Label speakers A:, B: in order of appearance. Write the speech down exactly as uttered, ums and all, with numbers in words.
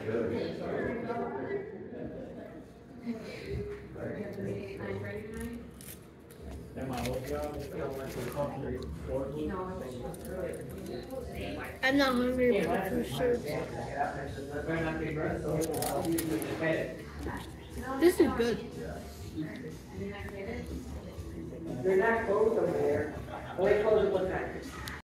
A: And my old job, I went to the country, Portland.
B: I'm not hungry for sure. This is good.
C: They're not closed over there. Only closed at one time.